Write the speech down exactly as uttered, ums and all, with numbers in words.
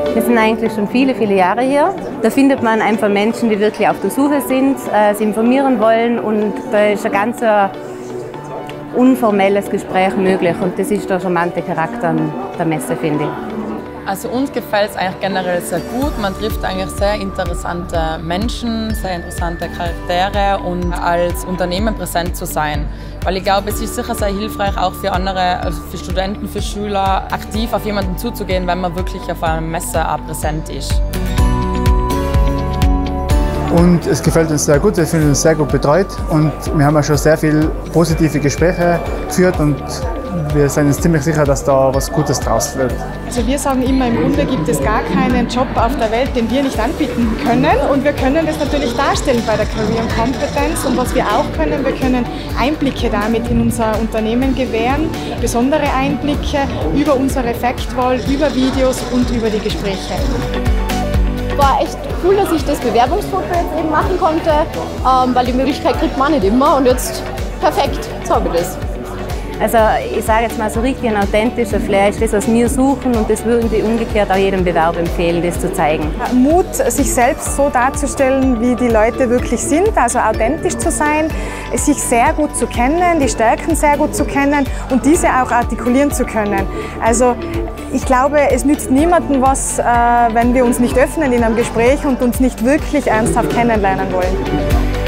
Wir sind eigentlich schon viele, viele Jahre hier. Da findet man einfach Menschen, die wirklich auf der Suche sind, äh, sich informieren wollen, und da ist ein ganz äh, unformelles Gespräch möglich, und das ist der charmante Charakter der Messe, finde ich. Also uns gefällt es eigentlich generell sehr gut. Man trifft eigentlich sehr interessante Menschen, sehr interessante Charaktere, und als Unternehmen präsent zu sein. Weil ich glaube, es ist sicher sehr hilfreich, auch für andere, also für Studenten, für Schüler, aktiv auf jemanden zuzugehen, wenn man wirklich auf einer Messe auch präsent ist. Und es gefällt uns sehr gut, wir fühlen uns sehr gut betreut, und wir haben auch schon sehr viele positive Gespräche geführt, und wir sind uns ziemlich sicher, dass da was Gutes draus wird. Also wir sagen immer, im Grunde gibt es gar keinen Job auf der Welt, den wir nicht anbieten können, und wir können das natürlich darstellen bei der Career Competence, und was wir auch können, wir können Einblicke damit in unser Unternehmen gewähren, besondere Einblicke über unsere Fact-Wall, über Videos und über die Gespräche. War echt cool, dass ich das Bewerbungsfoto jetzt eben machen konnte, ähm, weil die Möglichkeit kriegt man nicht immer, und jetzt perfekt, jetzt habe ich das. Also ich sage jetzt mal, so richtig ein authentischer Flair ist das, was wir suchen, und das würden wir umgekehrt auch jedem Bewerber empfehlen, das zu zeigen. Mut, sich selbst so darzustellen, wie die Leute wirklich sind, also authentisch zu sein, sich sehr gut zu kennen, die Stärken sehr gut zu kennen und diese auch artikulieren zu können. Also ich glaube, es nützt niemandem was, wenn wir uns nicht öffnen in einem Gespräch und uns nicht wirklich ernsthaft kennenlernen wollen.